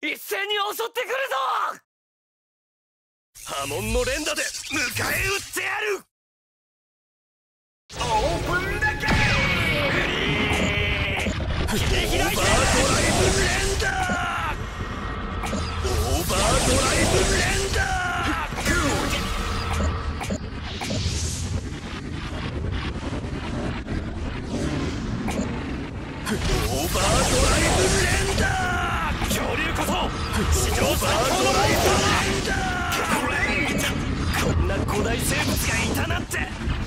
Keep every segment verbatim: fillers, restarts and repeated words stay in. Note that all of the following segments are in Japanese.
一斉に襲ってくるぞ。波紋の連打で迎え撃ってやる。オープンだけ切り開いてオーバードライブ連打。オーバードライブ連打。オーバードライブ連打。恐竜こそ史上最高のオーバードライブ連打。こんな古代生物がいたなんて。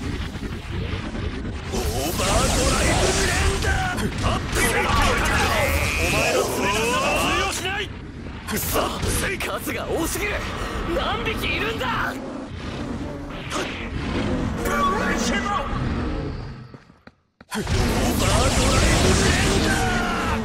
オーバードライブ連打。アップレート。お前の爪なんか通用しない。くそ、数が多すぎる。何匹いるんだ。ブレシモ。オーバードライブ連打。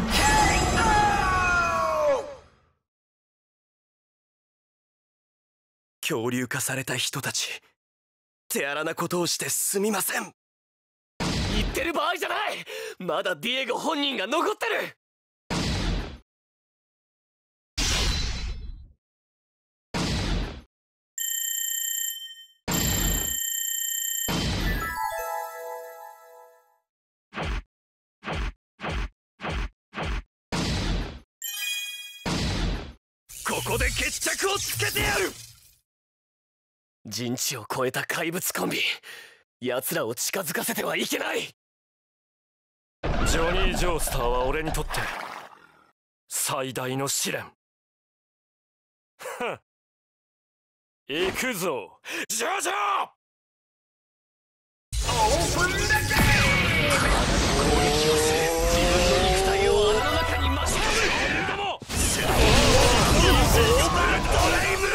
恐竜化された人たち、手荒なことをしてすみません。言ってる場合じゃない。まだディエゴ本人が残ってる。ここで決着をつけてやる。人知を超えた怪物コンビ、奴らを近づかせてはいけない。ジョニー・ジョースターは俺にとって最大の試練。行くぞジョジョ。オープンだけ攻撃をする。自分の肉体を穴の中に巻き込む。どもオーバードライブ。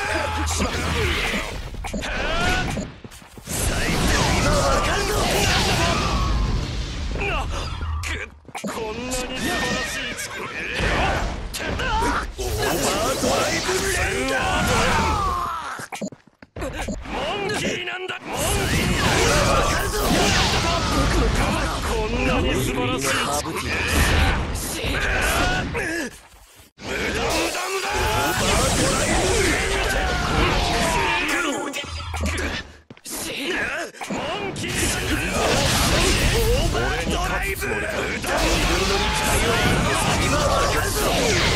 こんなに素晴らしい力。オーバードライブ連打。モンキーなんだ。モンキーだ。こんなに素晴らしい力。無駄無駄無駄。オーバードライブ連打。モンキーだ。オーバードライブ。自分の肉体を今はかぞ。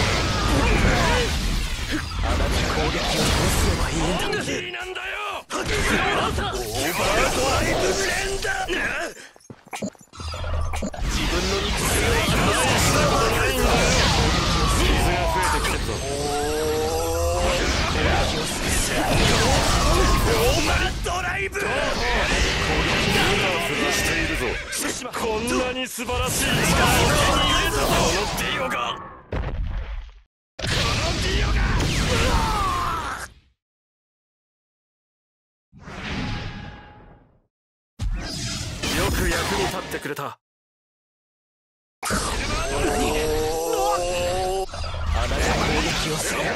あなた攻撃をどうすればいいんだ。モンキーなんだよ。オーバードライブ連打。自分の肉体を今はかぞ。水が増えてくるぞ。オーバードライブ。しているぞ。こんなに素晴らしい力を手に入れた。このディオがこのディオがよく役に立ってくれた。あなた攻撃をする。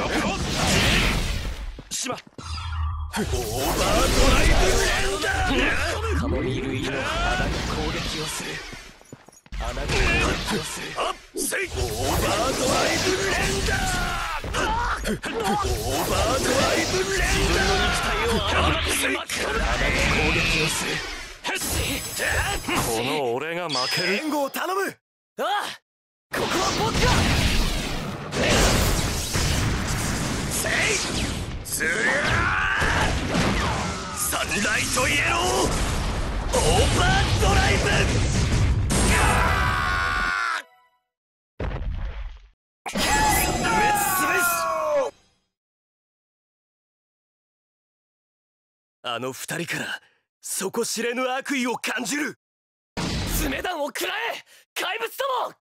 しまっ。オーバードライブ連打。カモミール入りの穴に攻撃をする。穴に攻撃をする。アップセイ。オーバードライブ連打。オーバードライブ連打。自分の肉体を穴に巻き込む。穴に攻撃をする。この俺が負ける。援護を頼む。ああ、ここは僕が。セイスリャー。サンライトイエロー。オーバードライブ。あの二人から底知れぬ悪意を感じる。爪弾を食らえ怪物ども。